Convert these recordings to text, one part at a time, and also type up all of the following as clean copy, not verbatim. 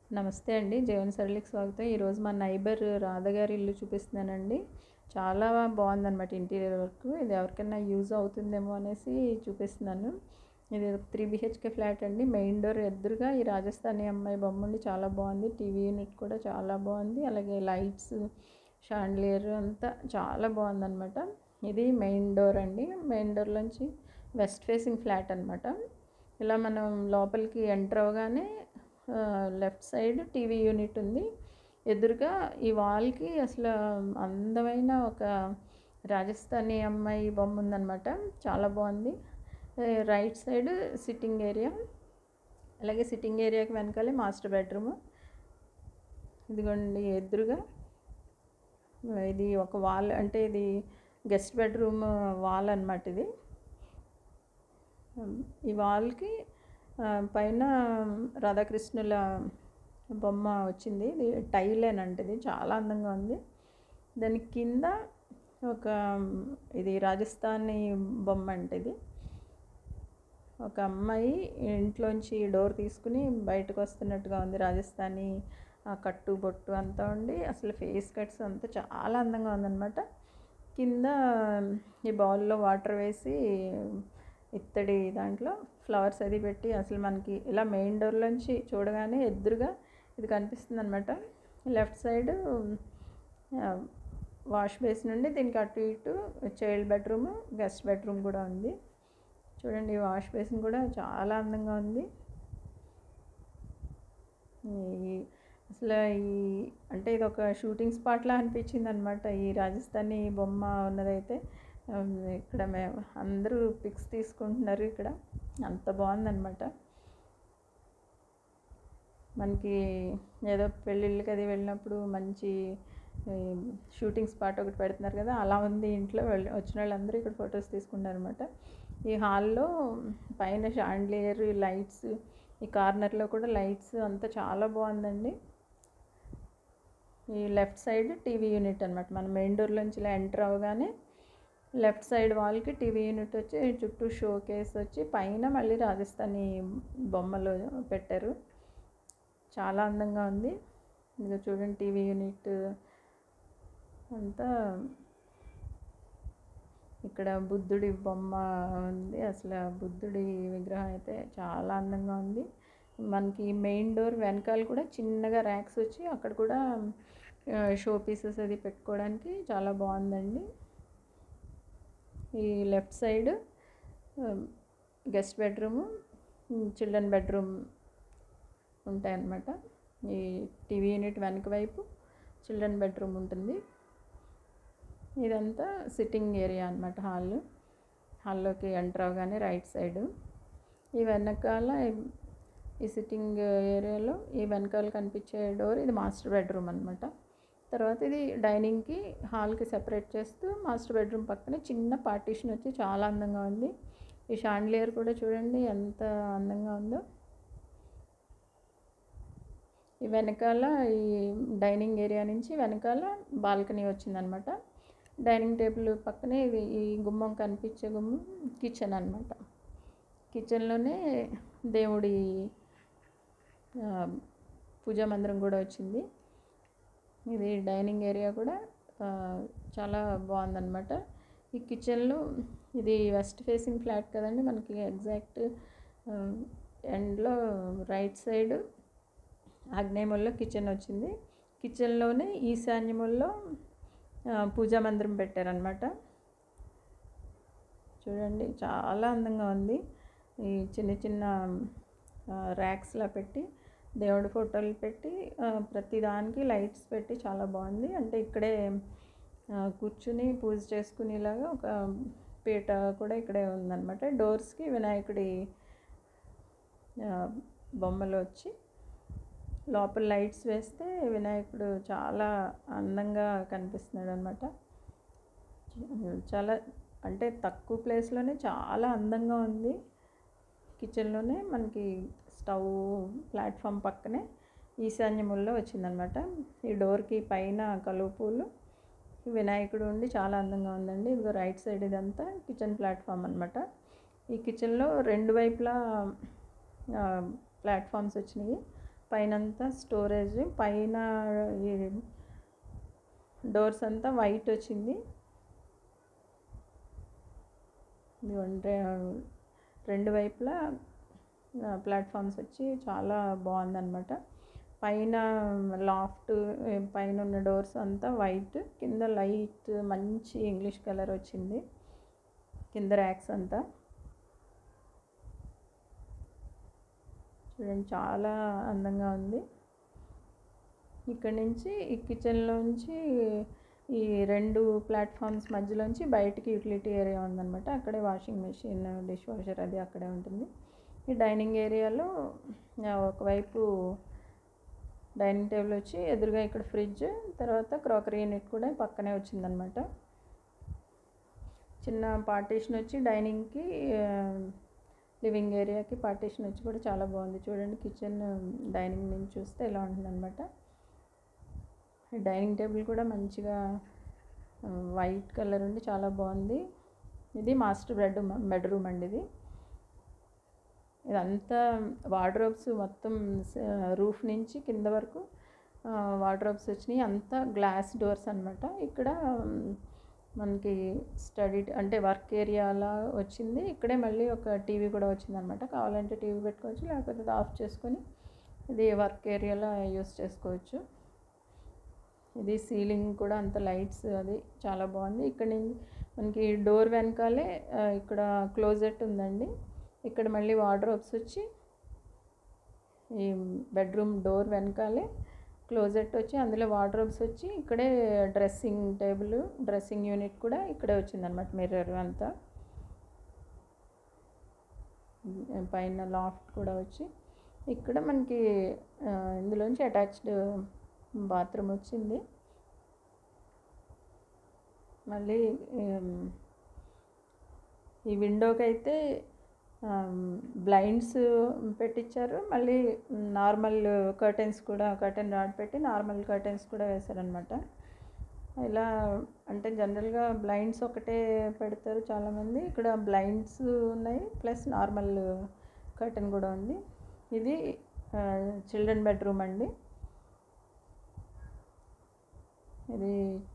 నమస్తే అండి. జీవన సరళికి స్వాగతం. ఈరోజు మా నైబర్ రాధ గారి ఇల్లు చూపిస్తున్నానండి. చాలా బాగుందనమాట ఇంటీరియర్ వర్క్. ఇది ఎవరికైనా యూజ్ అవుతుందేమో అనేసి చూపిస్తున్నాను. ఇది 3 BHK ఫ్లాట్ అండి. మెయిన్ డోర్ ఎదురుగా ఈ రాజస్థానీ అమ్మాయి బొమ్మ ఉండి చాలా బాగుంది. టీవీ యూనిట్ కూడా చాలా బాగుంది. అలాగే లైట్స్, షాండ్లియర్ అంతా చాలా బాగుందనమాట. ఇది మెయిన్ డోర్ అండి. మెయిన్ డోర్లోంచి వెస్ట్ ఫేసింగ్ ఫ్లాట్ అనమాట. ఇలా మనం లోపలికి ఎంటర్ అవ్వగానే లెఫ్ట్ సైడ్ టీవీ యూనిట్ ఉంది. ఎదురుగా ఈ వాల్కి అసలు అందమైన ఒక రాజస్థానీ అమ్మాయి బొమ్మ ఉందన్నమాట. చాలా బాగుంది. రైట్ సైడ్ సిట్టింగ్ ఏరియా, అలాగే సిట్టింగ్ ఏరియాకి వెనకాలే మాస్టర్ బెడ్రూమ్. ఇదిగోండి ఎదురుగా ఇది ఒక వాల్, అంటే ఇది గెస్ట్ బెడ్రూమ్ వాల్ అన్నమాట. ఇది ఈ వాల్కి పైన రాధాకృష్ణుల బొమ్మ వచ్చింది. ఇది టైలేనంట. ఇది చాలా అందంగా ఉంది. దాని కింద ఒక ఇది రాజస్థానీ బొమ్మ అంటే ఇది ఒక అమ్మాయి ఇంట్లోంచి డోర్ తీసుకుని బయటకు వస్తున్నట్టుగా ఉంది. రాజస్థానీ కట్టు బొట్టు అంతా ఉండి అసలు ఫేస్ కట్స్ అంతా చాలా అందంగా ఉందన్నమాట. కింద ఈ బౌల్లో వాటర్ వేసి ఇత్తడి దాంట్లో ఫ్లవర్స్ అది పెట్టి అసలు మనకి ఇలా మెయిన్ డోర్లోంచి చూడగానే ఎదురుగా ఇది కనిపిస్తుంది అనమాట. లెఫ్ట్ సైడ్ వాష్ బేసిన్ నుండి దీనికి అటు ఇటు చైల్డ్ బెడ్రూమ్, గెస్ట్ బెడ్రూమ్ కూడా ఉంది. చూడండి ఈ వాష్ బేసిన్ కూడా చాలా అందంగా ఉంది. అసలు అంటే ఇది ఒక షూటింగ్ స్పాట్లా అనిపించింది అనమాట. ఈ రాజస్థానీ బొమ్మ ఉన్నదైతే ఇక్కడ మేము అందరూ పిక్స్ తీసుకుంటున్నారు. ఇక్కడ అంత బాగుందన్నమాట. మనకి ఏదో పెళ్ళిళ్ళకి అది వెళ్ళినప్పుడు మంచి షూటింగ్ స్పాట్ ఒకటి పెడుతున్నారు కదా, అలా ఉంది. ఇంట్లో వచ్చిన వాళ్ళందరూ ఇక్కడ ఫొటోస్ తీసుకుంటారు అనమాట. ఈ హాల్లో పైన షాండ్లియర్, లైట్స్, ఈ కార్నర్లో కూడా లైట్స్ అంతా చాలా బాగుందండి. ఈ లెఫ్ట్ సైడ్ టీవీ యూనిట్ అనమాట. మన మెయిన్ డోర్లోంచి ఇలా ఎంటర్ అవ్వగానే లెఫ్ట్ సైడ్ వాల్కి టీవీ యూనిట్ వచ్చి చుట్టూ షో కేస్ వచ్చి పైన మళ్ళీ రాజస్థానీ బొమ్మలు పెట్టారు. చాలా అందంగా ఉంది. ఇది చూడండి టీవీ యూనిట్ అంతా. ఇక్కడ బుద్ధుడి బొమ్మ ఉంది. అసలు బుద్ధుడి విగ్రహం అయితే చాలా అందంగా ఉంది. మనకి మెయిన్ డోర్ వెనకాల కూడా చిన్నగా ర్యాక్స్ వచ్చి అక్కడ కూడా షో పీసెస్ అది పెట్టుకోవడానికి చాలా బాగుందండి. ఈ left side guest bedroom, children bedroom ఉంటాయన్నమాట. ఈ టీవీ యూనిట్ వెనక వైపు చిల్డ్రన్ బెడ్రూమ్ ఉంటుంది. ఇదంతా సిట్టింగ్ ఏరియా అనమాట. హాల్లోకి ఎంటర్ అవగానే రైట్ సైడు ఈ వెనకాల ఈ సిట్టింగ్ ఏరియాలో ఈ వెనకాల కనిపించే డోర్ ఇది మాస్టర్ బెడ్రూమ్ అనమాట. తర్వాత ఇది డైనింగ్కి, హాల్కి సెపరేట్ చేస్తూ మాస్టర్ బెడ్రూమ్ పక్కనే చిన్న పార్టీషన్ వచ్చి చాలా అందంగా ఉంది. ఈ షాండ్లియర్ కూడా చూడండి ఎంత అందంగా ఉందో. ఈ వెనకాల ఈ డైనింగ్ ఏరియా నుంచి వెనకాల బాల్కనీ వచ్చిందనమాట. డైనింగ్ టేబుల్ పక్కనే ఇది ఈ గుమ్మం కనిపించే గుమ్మం కిచెన్ అనమాట. కిచెన్లోనే దేవుడి పూజా మందిరం కూడా వచ్చింది. ఇది డైనింగ్ ఏరియా కూడా చాలా బాగుందన్నమాట. ఈ కిచెన్లో ఇది వెస్ట్ ఫేసింగ్ ఫ్లాట్ కదండి. మనకి ఎగ్జాక్ట్ ఎండ్లో రైట్ సైడ్ ఆగ్నేయముల్లో కిచెన్ వచ్చింది. కిచెన్లోనే ఈశాన్యముల్లో పూజా మందిరం పెట్టారనమాట. చూడండి చాలా అందంగా ఉంది. ఈ చిన్న చిన్న ర్యాక్స్లా పెట్టి దేవుడి ఫోటోలు పెట్టి ప్రతి దానికి లైట్స్ పెట్టి చాలా బాగుంది. అంటే ఇక్కడే కూర్చుని పూజ చేసుకునేలాగా ఒక పీట కూడా ఇక్కడే ఉందన్నమాట. డోర్స్కి వినాయకుడి బొమ్మలు వచ్చి లోపల లైట్స్ వేస్తే వినాయకుడు చాలా అందంగా కనిపిస్తున్నాడు అనమాట. చాలా అంటే తక్కువ ప్లేస్లోనే చాలా అందంగా ఉంది. కిచెన్లోనే మనకి స్టవ్ ప్లాట్ఫామ్ పక్కనే ఈశాన్యముల్లో వచ్చిందనమాట. ఈ డోర్కి పైన కలువ పూలు, వినాయకుడు ఉండి చాలా అందంగా ఉందండి. ఇదిగో రైట్ సైడ్ ఇదంతా కిచెన్ ప్లాట్ఫామ్ అనమాట. ఈ కిచెన్లో రెండు వైపులా ప్లాట్ఫామ్స్ వచ్చినాయి. పైనంతా స్టోరేజ్, పైన ఈ డోర్స్ అంతా వైట్ వచ్చింది. ఇదిగోండి రెండు వైపులా ప్లాట్ఫామ్స్ వచ్చి చాలా బాగుందన్నమాట. పైన లాఫ్ట్ పైన ఉన్న డోర్స్ అంతా వైట్, కింద లైట్ మంచి ఇంగ్లీష్ కలర్ వచ్చింది కింద ర్యాక్స్ అంతా. చూడండి చాలా అందంగా ఉంది. ఇక్కడ నుంచి ఈ కిచెన్లోంచి ఈ రెండు ప్లాట్ఫామ్స్ మధ్యలోంచి బయటికి యూటిలిటీ ఏరియా ఉందన్నమాట. అక్కడే వాషింగ్ మెషిన్, డిష్ వాషర్ అది అక్కడే ఉంటుంది. ఈ డైనింగ్ ఏరియాలో ఒకవైపు డైనింగ్ టేబుల్ వచ్చి ఎదురుగా ఇక్కడ ఫ్రిడ్జ్, తర్వాత క్రాకరీ యూనిట్ కూడా పక్కనే వచ్చిందనమాట. చిన్న పార్టీషన్ వచ్చి డైనింగ్కి, లివింగ్ ఏరియాకి పార్టీషన్ వచ్చి కూడా చాలా బాగుంది. చూడండి కిచెన్ డైనింగ్ నుంచి చూస్తే ఎలా ఉంటుందన్నమాట. డైనింగ్ టేబుల్ కూడా మంచిగా వైట్ కలర్ ఉండి చాలా బాగుంది. ఇది మాస్టర్ బెడ్రూమ్ అండి. ఇదంతా వార్డ్రోబ్స్ మొత్తం రూఫ్ నుంచి కింద వరకు వార్డ్రోబ్స్ వచ్చినాయి. అంతా గ్లాస్ డోర్స్ అనమాట. ఇక్కడ మనకి స్టడీ అంటే వర్క్ ఏరియాలా వచ్చింది. ఇక్కడే మళ్ళీ ఒక టీవీ కూడా వచ్చిందనమాట. కావాలంటే టీవీ పెట్టుకోవచ్చు, లేకపోతే అది ఆఫ్ చేసుకొని ఇది వర్క్ ఏరియాలో యూస్ చేసుకోవచ్చు. ఇది సీలింగ్ కూడా అంత లైట్స్ అది చాలా బాగుంది. ఇక్కడ మనకి డోర్ వెనకాలే ఇక్కడ క్లోజెట్ ఉందండి. ఇక్కడ మళ్ళీ వార్డ్రోబ్స్ వచ్చి ఈ బెడ్రూమ్ డోర్ వెనకాలే క్లోజెట్ వచ్చి అందులో వార్డ్రోబ్స్ వచ్చి ఇక్కడే డ్రెస్సింగ్ టేబుల్, డ్రెస్సింగ్ యూనిట్ కూడా ఇక్కడే వచ్చిందనమాట. మిర్రర్ అంతా పైన లాఫ్ట్ కూడా వచ్చి ఇక్కడ మనకి ఇందులోంచి అటాచ్డ్ బాత్రూమ్ వచ్చింది. మళ్ళీ ఈ విండోకి అయితే బ్లైండ్స్ పెట్టించారు. మళ్ళీ నార్మల్ కర్టెన్స్ కూడా, కర్టెన్ రాడ్ పెట్టి నార్మల్ కర్టెన్స్ కూడా వేశారనమాట. ఇలా అంటే జనరల్గా బ్లైండ్స్ ఒకటే పెడతారు చాలామంది. ఇక్కడ బ్లైండ్స్ ఉన్నాయి, ప్లస్ నార్మల్ కర్టెన్ కూడా ఉంది. ఇది చిల్డ్రన్ బెడ్రూమ్ అండి. ఇది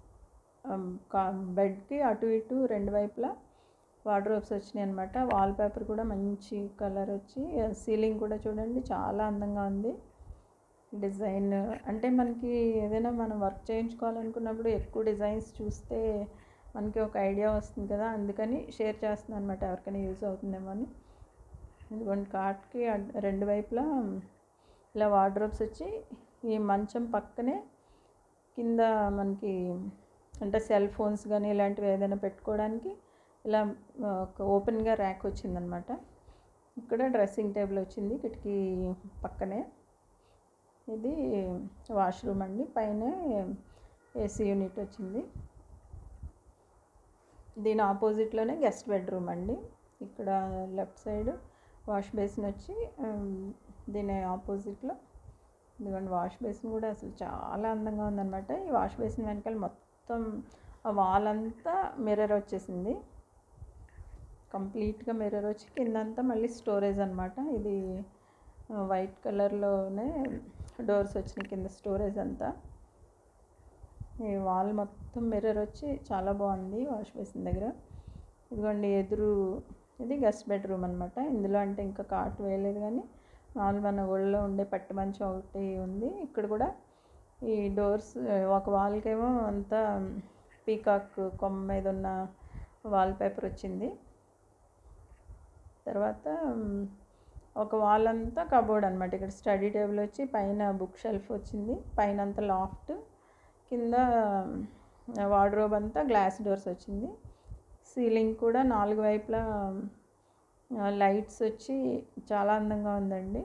బెడ్కి అటు ఇటు రెండు వైపులా వార్డ్రోబ్స్ వచ్చినాయి అనమాట. వాల్ పేపర్ కూడా మంచి కలర్ వచ్చి, సీలింగ్ కూడా చూడండి చాలా అందంగా ఉంది. డిజైన్ అంటే మనకి ఏదైనా మనం వర్క్ చేయించుకోవాలనుకున్నప్పుడు ఎక్కువ డిజైన్స్ చూస్తే మనకి ఒక ఐడియా వస్తుంది కదా, అందుకని షేర్ చేస్తున్నాను అనమాట, ఎవరికైనా యూజ్ అవుతుందేమో అని. ఇదిగోండి కాట్కి రెండు వైపులా ఇలా వార్డ్రోబ్స్ వచ్చి ఈ మంచం పక్కనే కింద మనకి అంటే సెల్ ఫోన్స్ కానీ ఇలాంటివి ఏదైనా పెట్టుకోవడానికి ఇలా ఒక ఓపెన్గా ర్యాక్ వచ్చిందనమాట. ఇక్కడ డ్రెస్సింగ్ టేబుల్ వచ్చింది కిటికీ పక్కనే. ఇది వాష్రూమ్ అండి. పైన ఏసీ యూనిట్ వచ్చింది. దీని ఆపోజిట్లోనే గెస్ట్ బెడ్రూమ్ అండి. ఇక్కడ లెఫ్ట్ సైడ్ వాష్ బేసిన్ వచ్చి దీని ఆపోజిట్లో ఇదిగోండి వాష్ బేసిన్ కూడా అసలు చాలా అందంగా ఉందన్నమాట. ఈ వాష్ బేసిన్ వెనకాల మొత్తం ఆ వాల్ అంతా మిర్రర్ వచ్చేసింది. కంప్లీట్గా మిర్రర్ వచ్చి కిందంతా మళ్ళీ స్టోరేజ్ అనమాట. ఇది వైట్ కలర్లోనే డోర్స్ వచ్చినాయి కింద స్టోరేజ్ అంతా. ఈ వాల్ మొత్తం మిర్రర్ వచ్చి చాలా బాగుంది వాష్ బేసిన్ దగ్గర. ఇదిగోండి ఎదురు ఇది గెస్ట్ బెడ్రూమ్ అనమాట. ఇందులో అంటే ఇంకా కాట్ వేయలేదు, కానీ మామూలు మన ఒళ్ళో ఉండే పట్టు మంచం ఒకటి ఉంది. ఇక్కడ కూడా ఈ డోర్స్ ఒక వాల్కేమో అంతా పీకాక్ కొమ్మ మీద ఉన్న వాల్ పేపర్ వచ్చింది. తర్వాత ఒక వాల్ అంతా కబోర్డ్ అనమాట. ఇక్కడ స్టడీ టేబుల్ వచ్చి పైన బుక్ షెల్ఫ్ వచ్చింది. పైన అంతా లాఫ్ట్, కింద వార్డ్రోబ్ అంతా గ్లాస్ డోర్స్ వచ్చింది. సీలింగ్ కూడా నాలుగు వైపులా లైట్స్ వచ్చి చాలా అందంగా ఉందండి.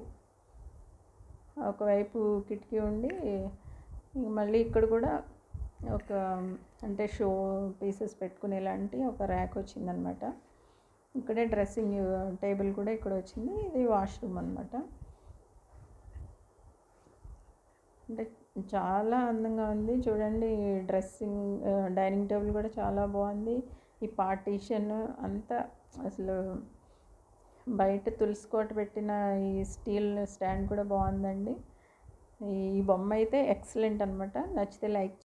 ఒకవైపు కిటికీ ఉండి మళ్ళీ ఇక్కడ కూడా ఒక అంటే షో పీసెస్ పెట్టుకునేలాంటి ఒక ర్యాక్ వచ్చిందనమాట. ఇక్కడే డ్రెస్సింగ్ టేబుల్ కూడా ఇక్కడ వచ్చింది. ఇది వాష్రూమ్ అనమాట. అంటే చాలా అందంగా ఉంది చూడండి. డ్రెస్సింగ్ డైనింగ్ టేబుల్ కూడా చాలా బాగుంది. ఈ పార్టీషన్ అంతా అసలు బయట తులసి కోట పెట్టిన ఈ స్టీల్ స్టాండ్ కూడా బాగుందండి. ఈ బొమ్మ అయితే ఎక్సలెంట్ అనమాట. నచ్చితే లైక్